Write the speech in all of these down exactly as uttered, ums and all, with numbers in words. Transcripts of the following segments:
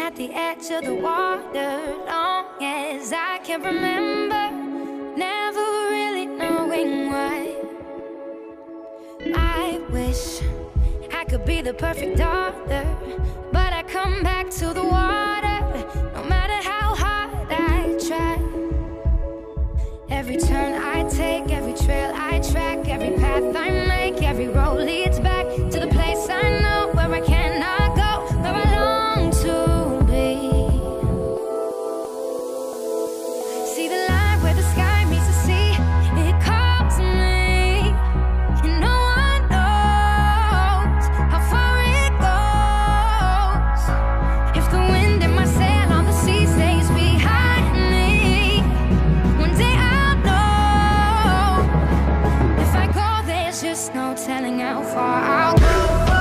at the edge of the water, long as I can remember, never really knowing why. I wish I could be the perfect daughter, but I come back to the water, no matter how hard I try. Every turn I take, every trail I track, every path I make, every road leads back to the place I know, where I cannot go, where I long to be. See the line where the sky meets the sea, it calls me, and no one knows how far it goes. If the wind in my sail on the sea stays behind me, one day I'll know. If I go, there's just no telling how far I'll go.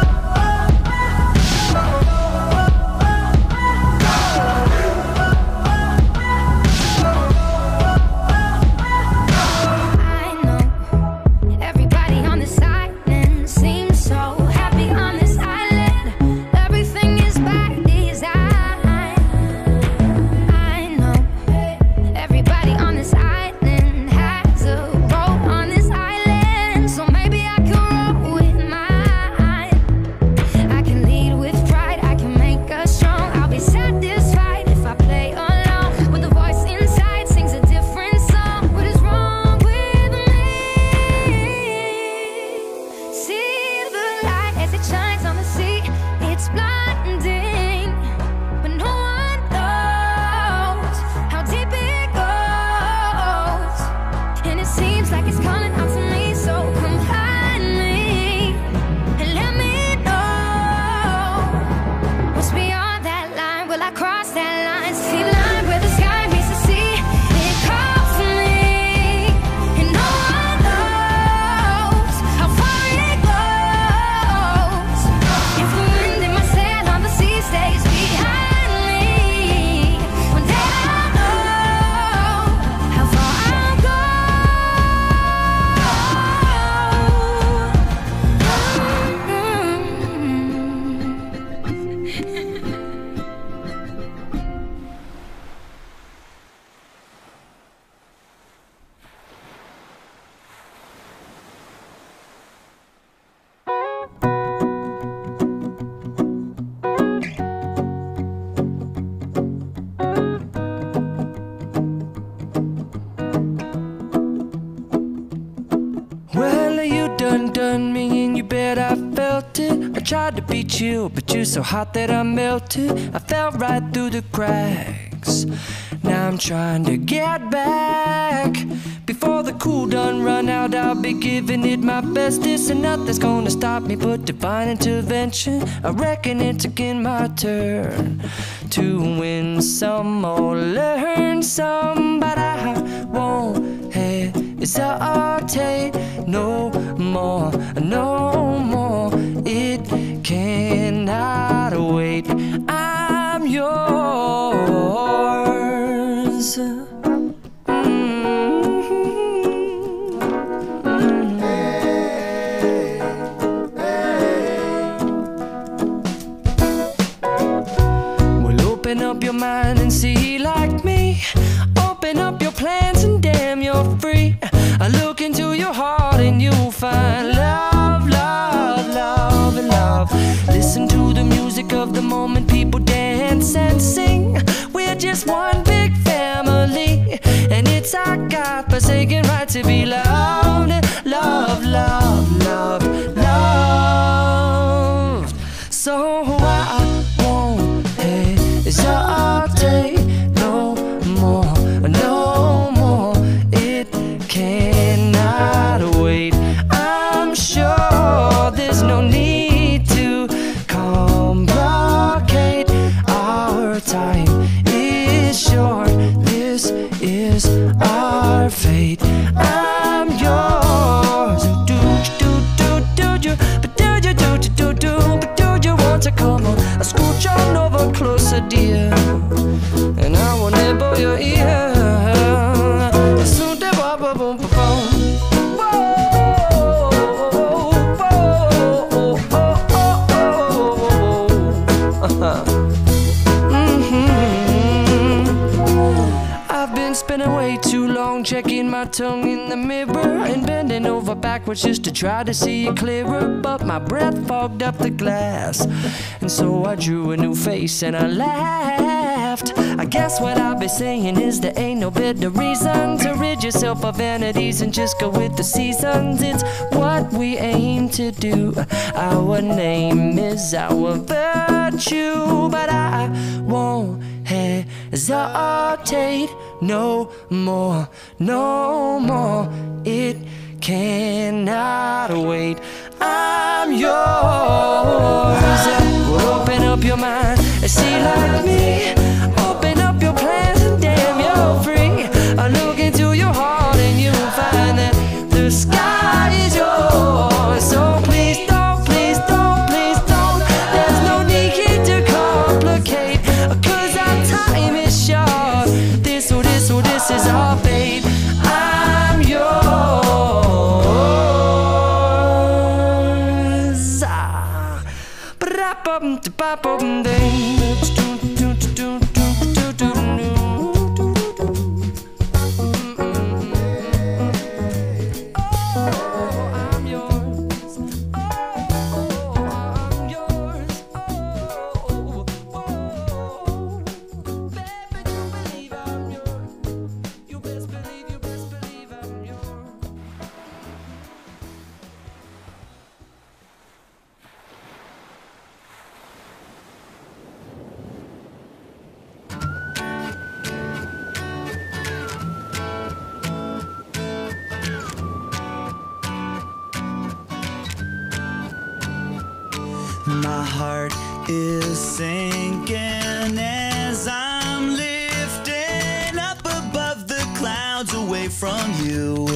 Tried to be chill, but you're so hot that I melted. I fell right through the cracks. Now I'm trying to get back. Before the cool done run out, I'll be giving it my best. This and nothing's gonna stop me but divine intervention. I reckon it's again my turn to win some or learn some, but I won't hesitate no more, no more. It cannot wait. I'm yours. Open up your mind and see like me. Open up your plans and damn, you're free. I look into your heart and you'll find love, love, love, and love. Listen to the music of the moment, people dance and sing. We're just one big family, and it's our God-forsaken right to be loved, love, love, love, loved. So I won't hesitate no more, no more. It cannot wait. I'm sure there's no need to complicate. Our time is short. This is our fate. I'm yours. Do do do do do, but do you do do do do, but do you want to come on? I scooch on over closer, dear, and I will nibble your ear. Soon the boom boom boom boom. Whoa, whoa, whoa, whoa, whoa. Mm-hmm. my tongue in the mirror and bending over backwards just to try to see it clearer. But my breath fogged up the glass, and so I drew a new face and I laughed. I guess what I'll be saying is there ain't no better reason to rid yourself of vanities and just go with the seasons. It's what we aim to do. Our name is our virtue, but I won't hesitate no more, no more. It cannot wait. I'm yours. Well, open up your mind and see like me. Open up your plans and damn, you're free. I look into your heart and you'll find that the sky is yours. So please don't, please don't, please don't. There's no need to complicate, 'cause our time is short. This or this or this is our fate. I'm yours. Ah. Ba-da-bum-da-ba-bum-ding. My heart is sinking as I'm lifting up above the clouds away from you.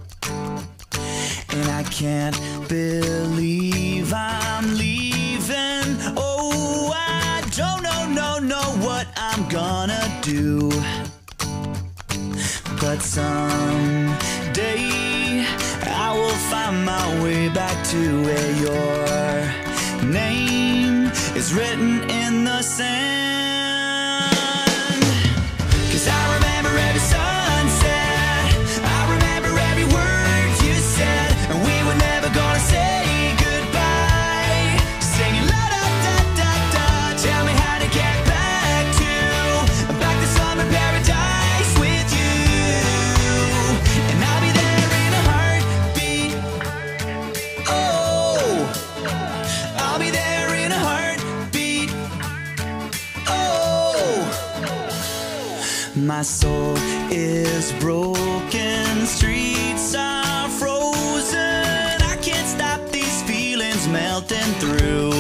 And I can't believe I'm leaving. Oh, I don't know, no, know what I'm gonna do. But someday I will find my way back to where your name is written in the sand. 'Cause I remember every sunset, I remember every word you said, and we were never gonna say goodbye. Singing la da da da da, tell me how to get back to back to summer paradise with you. And I'll be there in a heartbeat. Oh, I'll be there in a heartbeat. Oh, my soul is broken, streets are frozen. I can't stop these feelings melting through.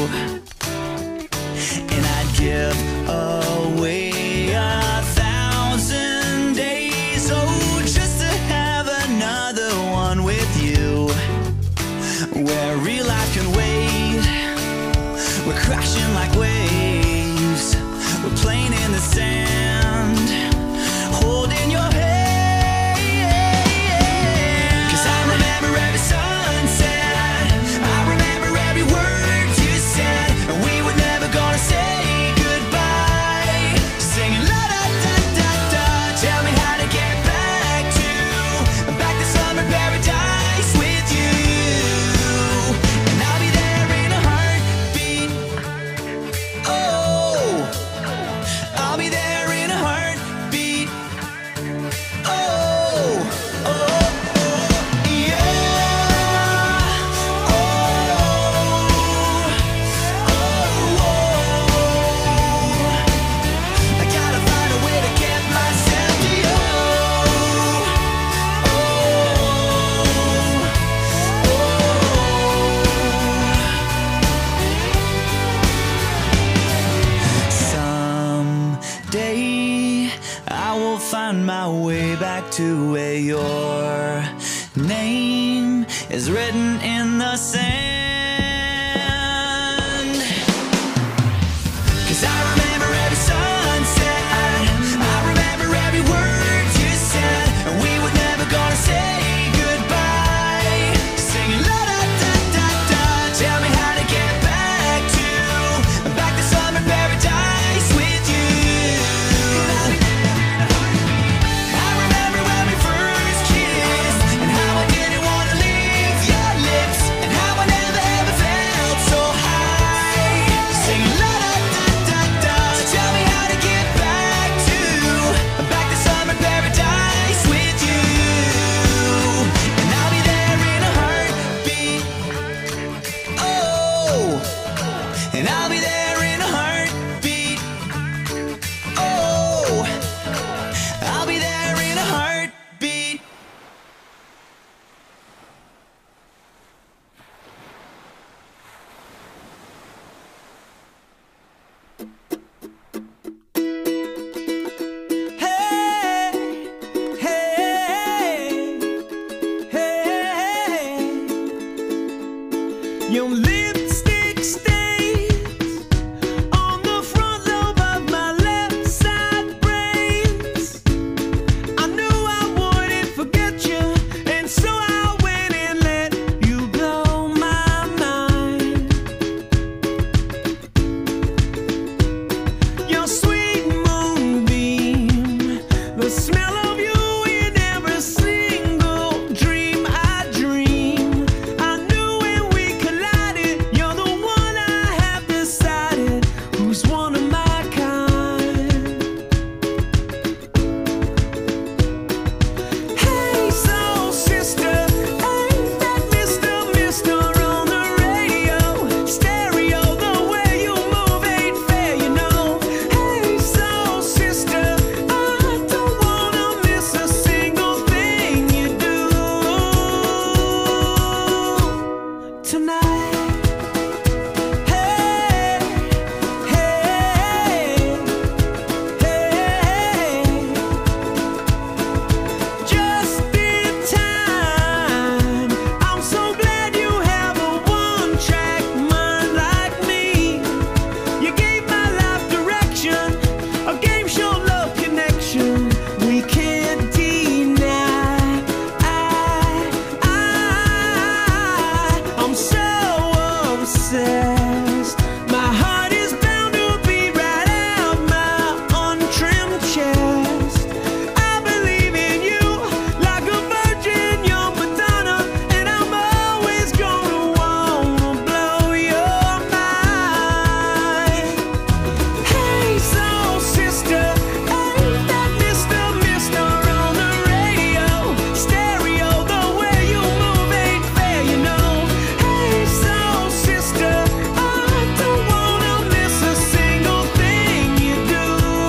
And I'd give away a thousand days, oh, just to have another one with you, where real life can wait. We're crashing like waves, we're playing in the sand, holding your hand. 'Cause I remember every sunset, I remember every word you said, and we were never gonna say goodbye. Singing la da da da da, tell me how to get back to back to summer paradise with you. And I'll be there in a heartbeat. Oh, I'll be there in a heartbeat. Oh, oh, oh, yeah. Oh, oh, oh. I gotta find a way to get myself to you. Oh, someday I will find my way back to where your name is written in the sand. 'Cause I remember every sunset, I remember every word you said, and we were never gonna say goodbye. Singing la da da da da, tell me how to get back to back to summer paradise with you. I remember when we first kissed. Your lipstick stains on the front lobe of my left side brains. I knew I wouldn't forget you, and so I went and let you blow my mind. Your sweet moonbeam, the smell of you in every single dream I dream. I knew when we collided, you're the one I have decided who's one of my kind. Hey, soul sister, ain't that Mister Mister on the radio? Stereo, the way you move ain't fair, you know. Hey, soul sister, I don't wanna miss a single thing you do tonight. Hey, hey, hey, just in time. I'm so glad you have a one-track mind like me. You gave my life direction, a game show love connection we can't deny. I, I, I'm so obsessed. My heart is bound to beat right out my untrimmed chest. I believe in you like a virgin, young Madonna, and I'm always gonna wanna blow your mind. Hey, soul sister, ain't that Mister Mister on the radio? Stereo, the way you move ain't fair, you know. Hey, soul sister, I don't wanna miss a single thing you do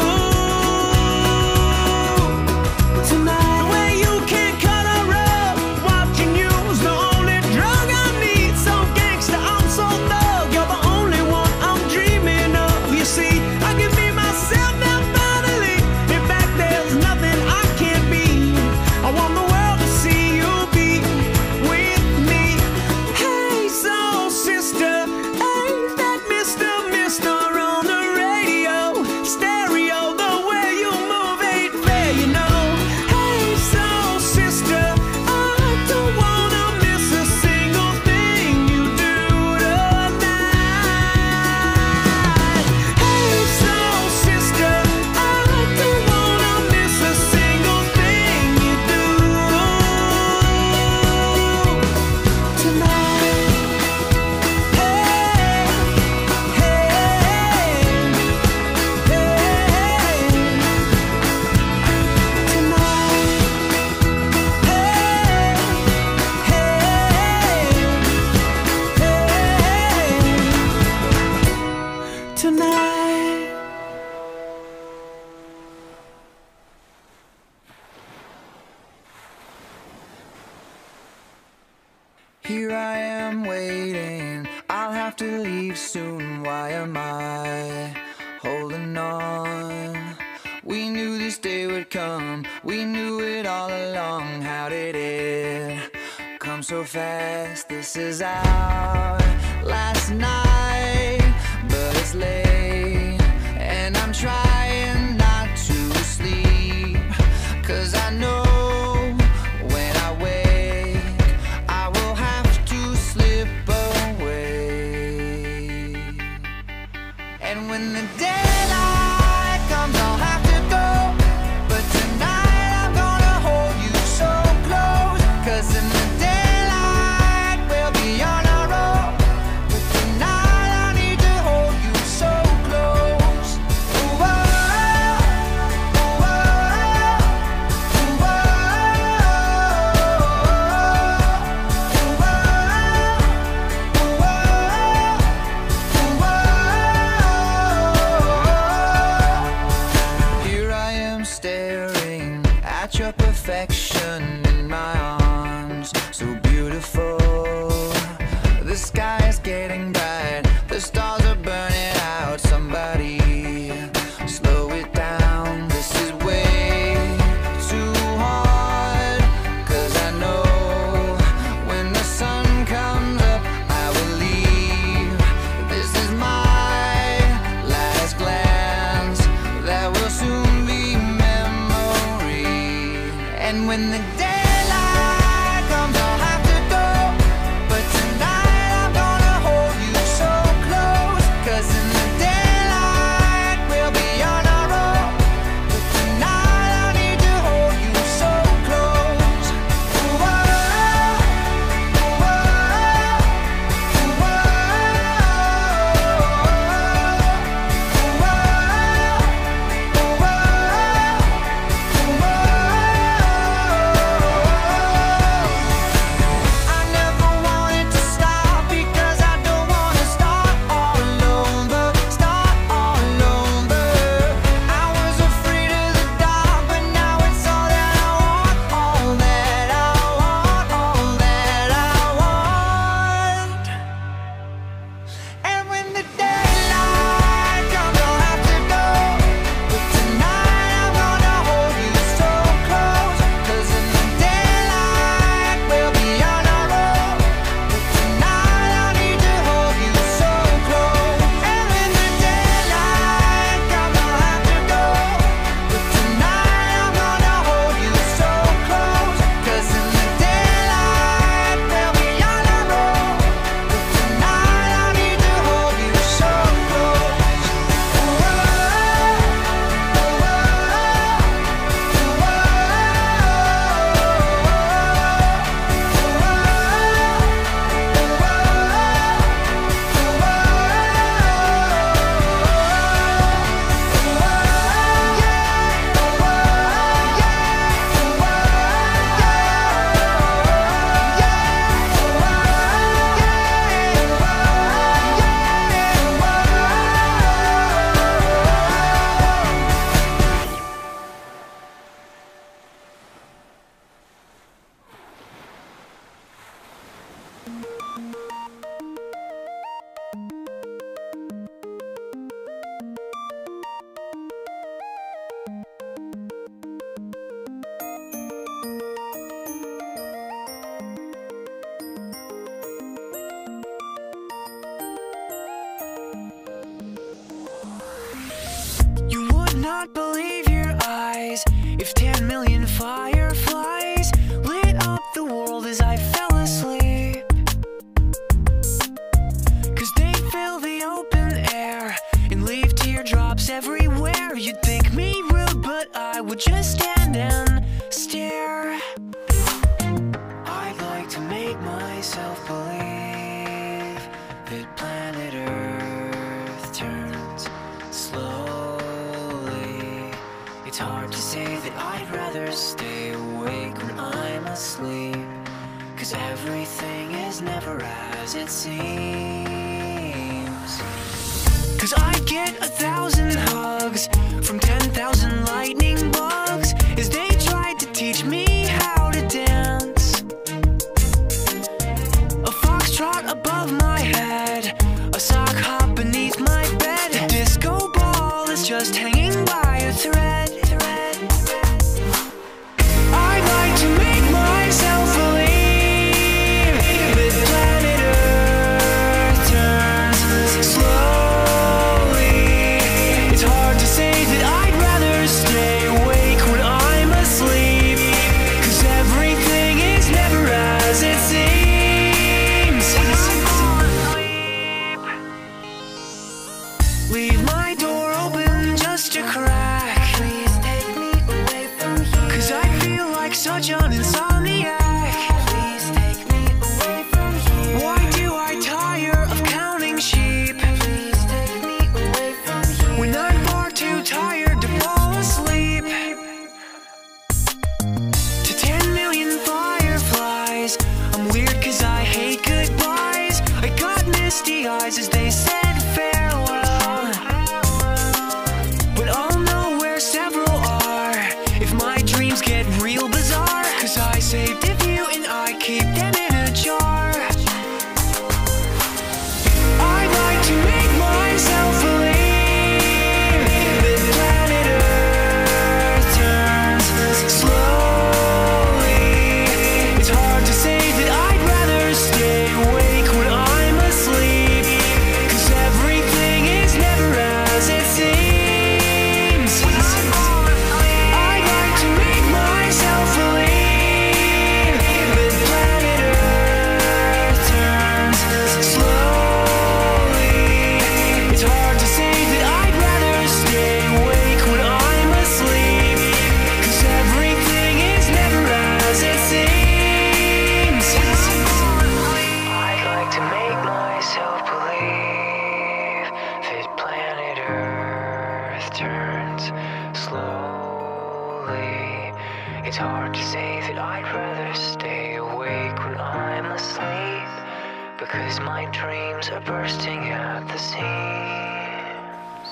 tonight. The way you can cut a rug, watching you's the only drug I need. So gangsta, I'm so thug, you're the only one I'm dreaming of. You see, I can be myself now finally. In fact, there's nothing I can't be. I want the world to see you be with me. Hey, soul sister, ain't that Mister Mister on the radio? Stereo, the way you move ain't fair, you know. Hey, soul sister, I don't wanna miss a single thing you do tonight. Hey, soul sister, I don't wanna miss a single thing you do tonight. Hey, hey, hey, tonight. Hey, hey, tonight. Here I am waiting, I'll have to leave soon. Why am I holding on? We knew this day would come, we knew it all along. How did it come so fast? This is our last night, but it's late, and I'm trying not to sleep, 'cause I know when I wake, I will have to slip away. And when the daylight comes, I'll have to go. But tonight I'm gonna hold you so close, 'cause in the daylight we'll be on our own. But tonight I need to hold you so close. Ooh, oh, ooh, oh, ooh, oh, ooh, oh, ooh, oh. Here I am staring at your perfection in my arms, so beautiful. The sky is getting bright, the stars are burning out. Somebody slow it down, this is way too hard. 'Cause I know when the sun comes up, I will leave. just stand and stare. I'd like to make myself believe that planet Earth turns slowly. It's hard to say that I'd rather stay awake when I'm asleep, 'cause everything is never as it seems. 'Cause I get a thousand hugs from ten thousand lightning bugs as they tried to teach me how to dance. A foxtrot above my head, a sock hop beneath my bed. A disco ball is just hanging by a thread. I'd like to make myself believe that planet Earth turns slowly. It's hard to say that I'd rather stay awake when I'm asleep, 'cause everything is never as it seems. Leave my door open just a crack. Please take me away from here, 'cause I feel like such an insomniac. Please take me away from here. Why do I tire of counting sheep? Please take me away from here, when I'm far too tired to fall asleep. To ten million fireflies, I'm weird 'cause I hate goodbyes. I got misty eyes as they said farewell, but I'll know where several are if my dreams get real bizarre, 'cause I saved a few and I keep them in a jar. I'd like to make myself believe that planet Earth turns slowly. It's hard to say that I'd rather stay awake when I'm asleep, 'cause everything is never as it seems. I'd like to make myself believe that planet Earth turns slowly. It's hard to say that I'd rather stay awake when I'm asleep, 'cause everything is never as it seems. I'd like to make myself believe that planet Earth turns slowly. It's hard to say that I'd rather stay awake when I'm asleep, because my dreams are bursting at the seams.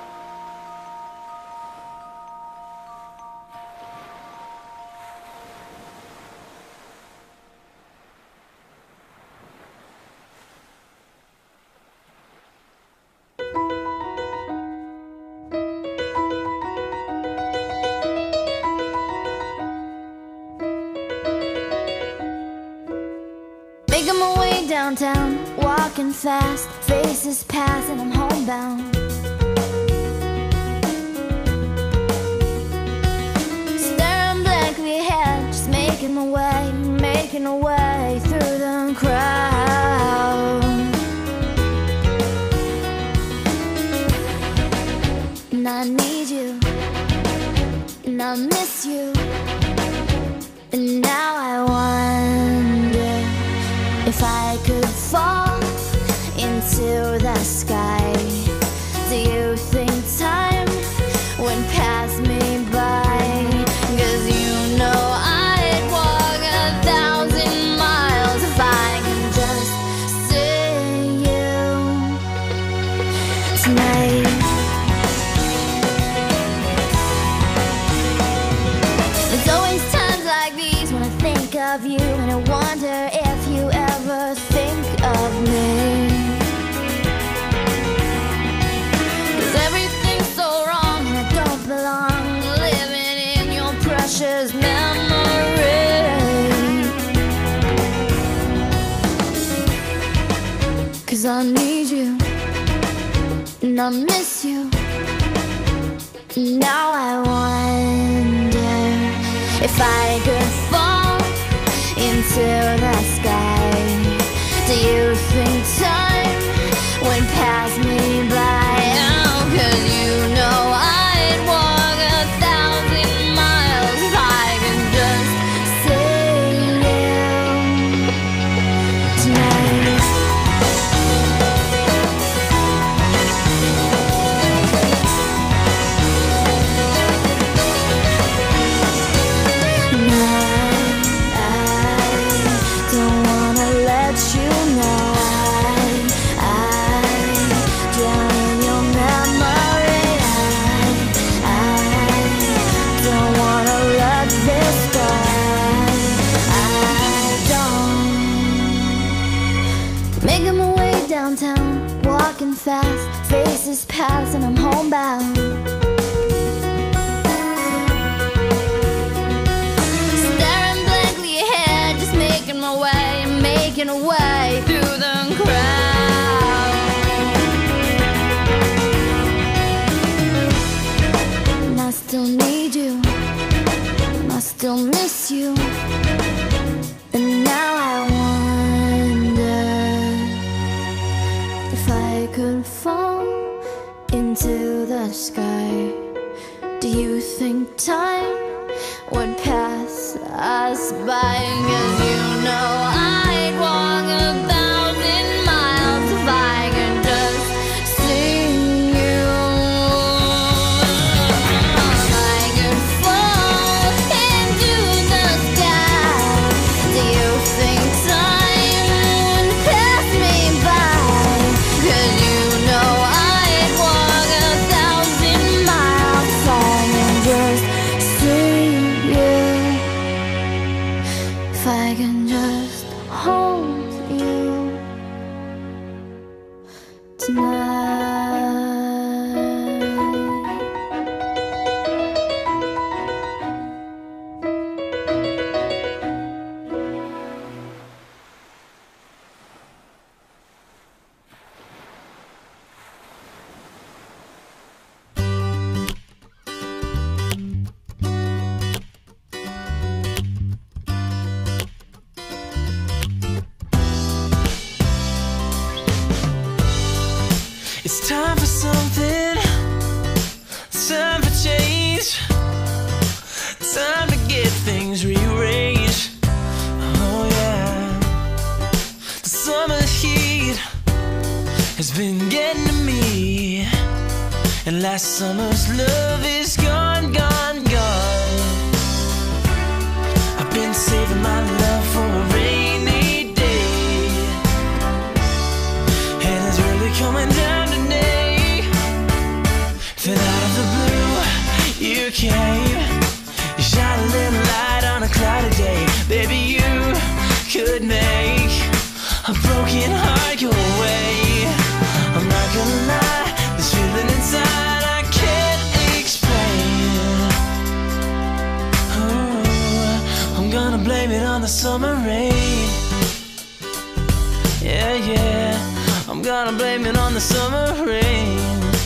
Making my way downtown, walking fast, faces pass and I'm homebound. Staring blankly ahead, just making my way, making my way through the crowd. And I need you, and I miss you, and now I wonder if I could fall into the sky. Do you think time would pass me by? 'Cause you know I'd walk a thousand miles if I could just see you tonight. There's always times like these when I think of you, and I wonder if you ever think of me. 'Cause everything's so wrong and I don't belong, living in your precious memory. 'Cause I need you, and I miss you. Now I wonder if I could fall into the sky. Do you think time would pass me by? Oh, 'cause you know I'd walk a thousand miles walking fast, faces pass and I'm homebound. Staring blankly ahead, just making my way, making a way through the crowd. And I still need you, and I still miss you. And now I wonder if I could fall into the sky. Do you think time would pass us by? 'Cause you know I'd walk a thousand miles if I could just see you. If I could fall into the sky, do you think time would pass me by? 'Cause you know I'd walk a thousand miles if I could just see you. If I can just hold you tonight. It's time for something, time for change, time to get things rearranged. Oh yeah, the summer heat has been getting to me, and last summer's love is gone, gone, gone. I've been saving my love for a rainy day, and it's really coming down. Then out of the blue, you came. You shine a little light on a cloudy day. Baby, you could make a broken heart go away. I'm not gonna lie, this feeling inside I can't explain. Oh, I'm gonna blame it on the summer rain. Yeah, yeah, I'm gonna blame it on the summer rain.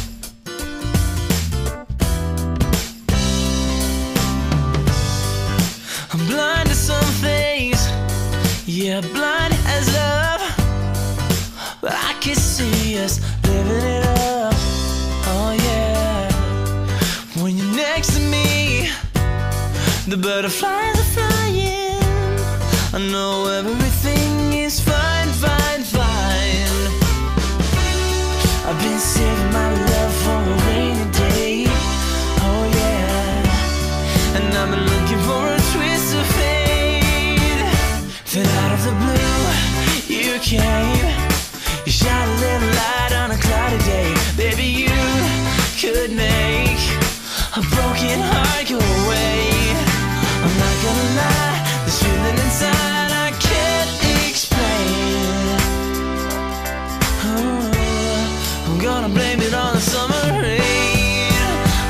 I'm blind to some things, yeah, blind as love, but I can see us living it up. Oh yeah, when you're next to me, the butterflies are flying. I know everything is fine, fine, fine. I've been saving my love for a rainy day. Oh yeah, and I've been looking for a twist of fate. Then out of the blue, you came. You shine a little light on a cloudy day. Baby, you could make a broken heart go away. I'm not gonna lie, this feeling inside I can't explain. Oh, I'm gonna blame it on the summer rain.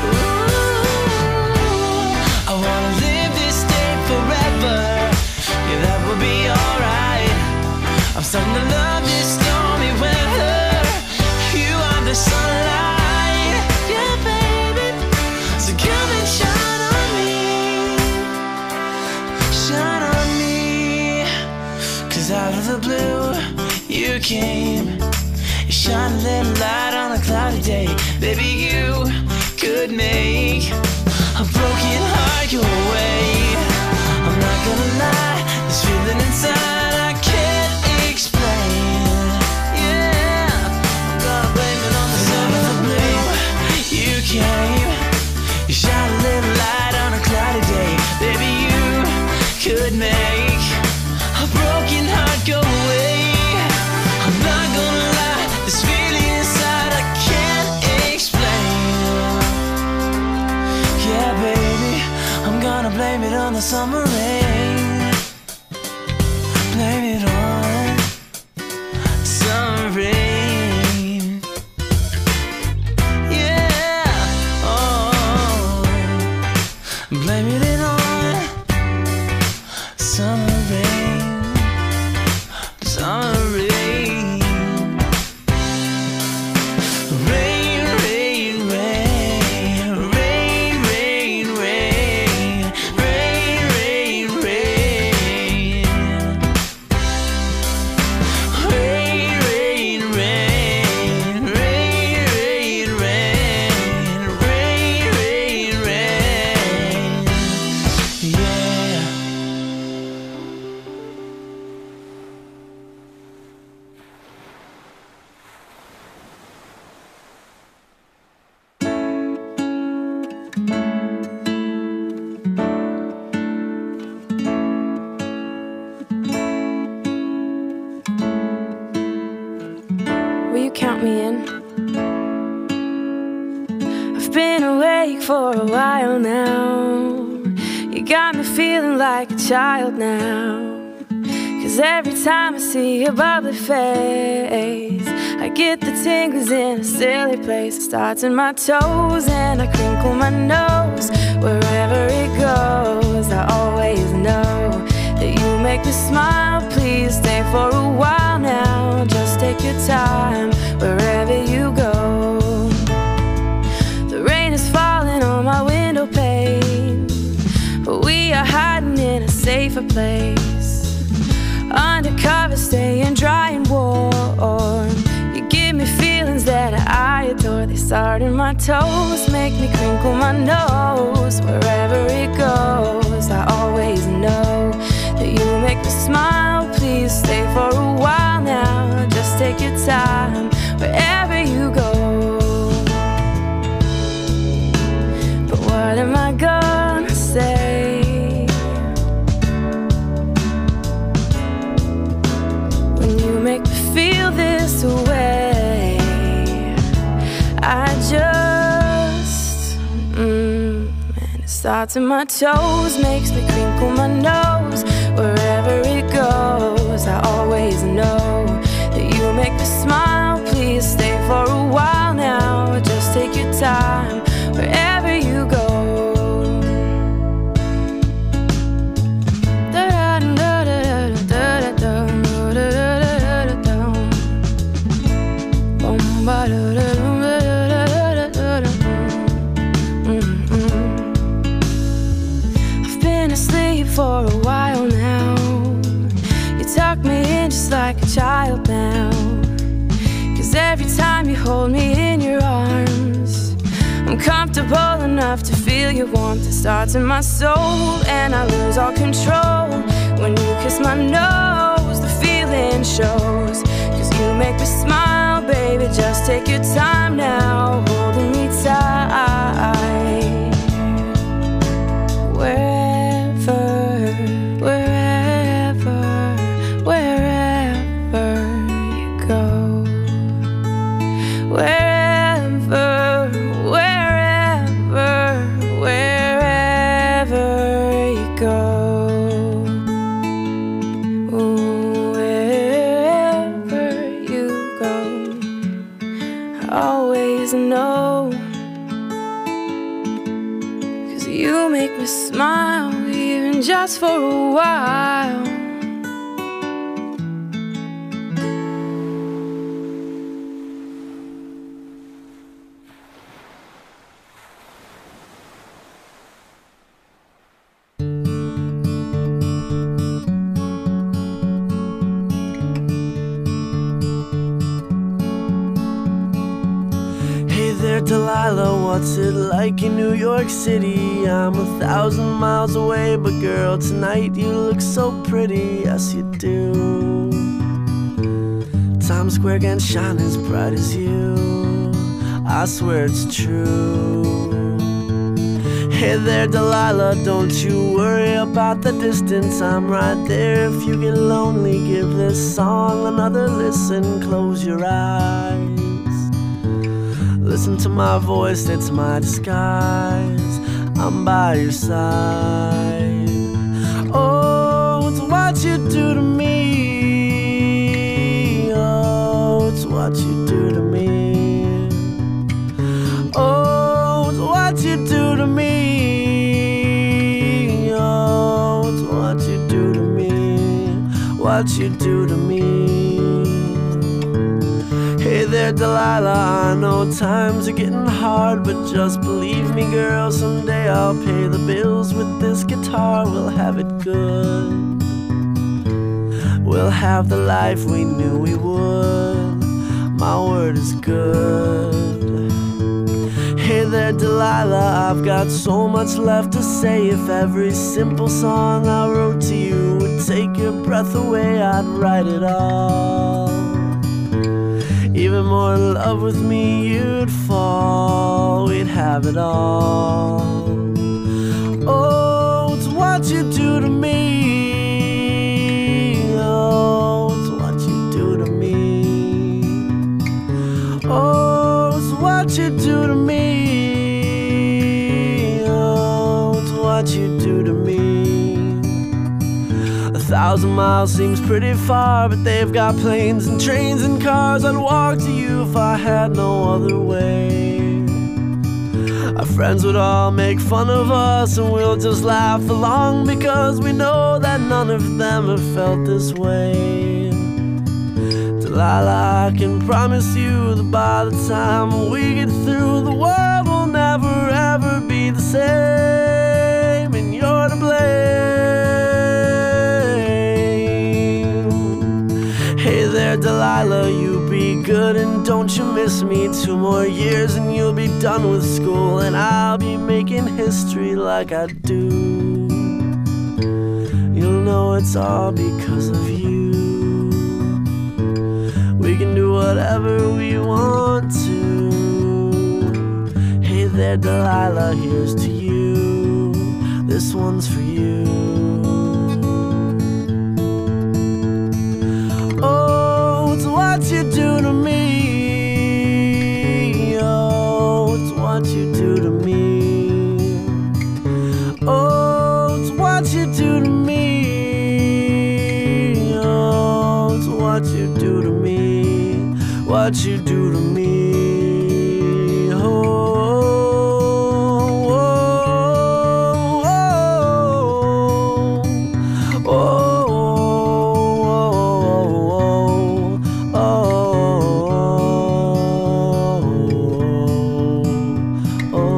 Ooh, I wanna live this day forever. Yeah, that would be alright. I'm starting to love this stormy weather. You are the sunlight, yeah, baby. So come and shine on me, shine on me. 'Cause out of the blue, you came. You shine a little light on a cloudy day. Baby, you could make a broken heart go away. I'm not gonna lie, this feeling inside I can't explain. Yeah, I'm gonna blame it on the sun of the blue. You came, you shine a little light on a cloudy day. Baby, you could make a broken heart go away. I'm not gonna lie, this feeling inside I can't explain. Yeah, baby, I'm gonna blame it on the summer rain. Blame it on summer rain. I've been awake for a while now. You got me feeling like a child now. Cause every time I see your bubbly face, I get the tingles in a silly place. It starts in my toes and I crinkle my nose. Wherever it goes, I always know that you make me smile. Please stay for a while now. Just take your time wherever you go. The rain is falling on my window pane, but we are hiding in a safer place. Undercover, staying dry and warm. You give me feelings that I adore. They start in my toes, make me crinkle my nose. Wherever it goes, I always know that you make me smile. Please stay for a while now. Just take your time wherever you go. But what am I gonna say when you make me feel this way? I just, mm, and it starts in my toes, makes me crinkle my nose. Wherever it goes, I always know that you make me smile. Please stay for a while now. Just take your time wherever you go. I've been asleep for a while now. You tuck me in just like a child now. Cause every time you hold me in your arms, I'm comfortable enough to feel your warmth. It starts in my soul and I lose all control. When you kiss my nose, the feeling shows. Cause you make me smile, baby. Just take your time now, holding me tight. Wherever, wherever, wherever you go. Wherever, wherever, wherever you go. Ooh, wherever you go, I always know. Cause you make me smile, even just for a while. Delilah, what's it like in New York City? I'm a thousand miles away, but girl, tonight you look so pretty, yes you do. Times Square can shine as bright as you, I swear it's true. Hey there, Delilah, don't you worry about the distance, I'm right there. If you get lonely, give this song another listen, close your eyes. Listen to my voice, it's my disguise. I'm by your side. Oh, it's what you do to me. Oh, it's what you do to me. Oh, it's what you do to me. Oh, it's what you do to me. What you do to me. Hey there, Delilah, I know times are getting hard, but just believe me, girl, someday I'll pay the bills with this guitar. We'll have it good. We'll have the life we knew we would. My word is good. Hey there, Delilah, I've got so much left to say. If every simple song I wrote to you would take your breath away, I'd write it all. Even more in love with me you'd fall. We'd have it all. Oh, it's what you do to me. Oh, it's what you do to me. Oh, you do to me. Oh, it's what you do to me. A thousand miles seems pretty far, but they've got planes and trains and cars. I'd walk to you if I had no other way. Our friends would all make fun of us, and we'll just laugh along, because we know that none of them have felt this way. Delilah, I can promise you that by the time we get through, the world will never ever be the same, and you're to blame. Hey there, Delilah, you be good and don't you miss me. Two more years and you'll be done with school, and I'll be making history like I do. You'll know it's all because of you. We can do whatever we want to. Hey there, Delilah, here's to you. This one's for you. Oh, it's what you do to me. Oh, it's what you do to me. Oh, it's what you do to me. Oh, it's what you do to me. What you do to me. Oh, oh, oh, oh, oh, oh, oh, oh.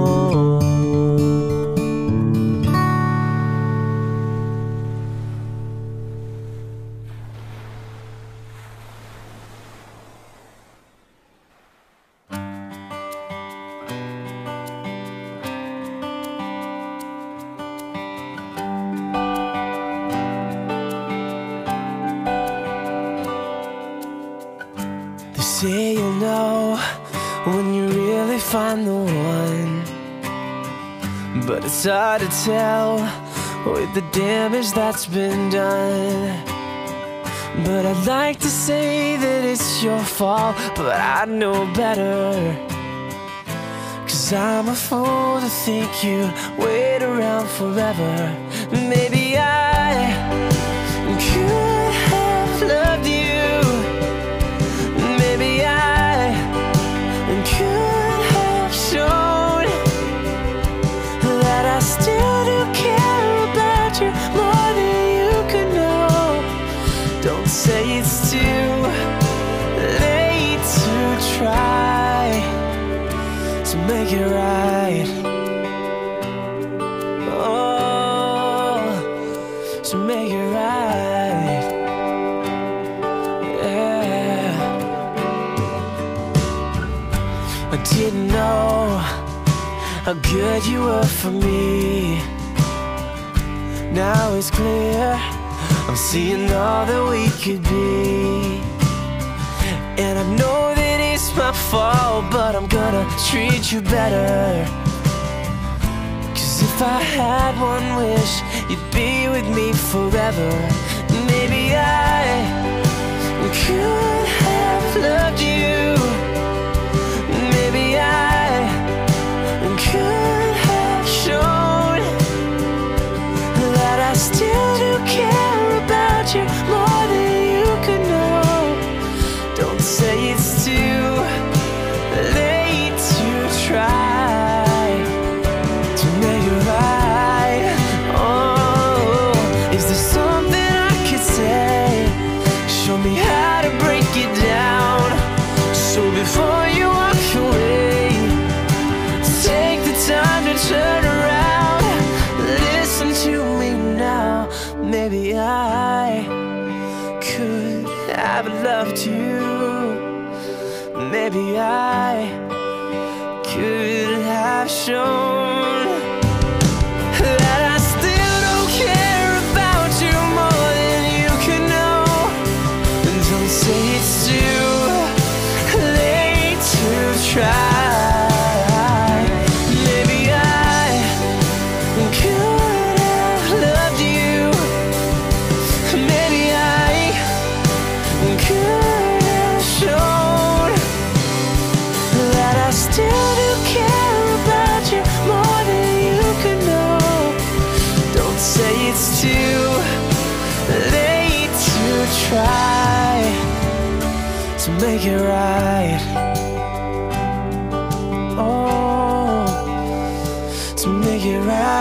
They say you'll know when you really find the one, but it's hard to tell with the damage that's been done. But I'd like to say that it's your fault, but I know better. Cause I'm a fool to think you'd wait around forever. Maybe I could have loved you. Maybe I could have shown that I still do care about you more than you could know. Don't say it's too late to try to make it right. Oh, to make it right. Yeah. I didn't know how good you were for me. Now it's clear, I'm seeing all that we could be. And I know that it's my fault, but I'm gonna treat you better. Cause if I had one wish, you'd be with me forever. Maybe I could have loved you. Maybe I could have shown that I still do care about you more than you could know. Don't say it's too late to try to make it right. Oh, is there something I could say? Show me how to break it down. So before you walk away, take the time to turn around. Listen to me now. Maybe I could have loved you. Maybe I could have shown that I still don't care about you more than you can know. And don't say it's too late to try. Maybe I could have loved you. Maybe I could have shown that I still try to make it right. Oh, to make it right.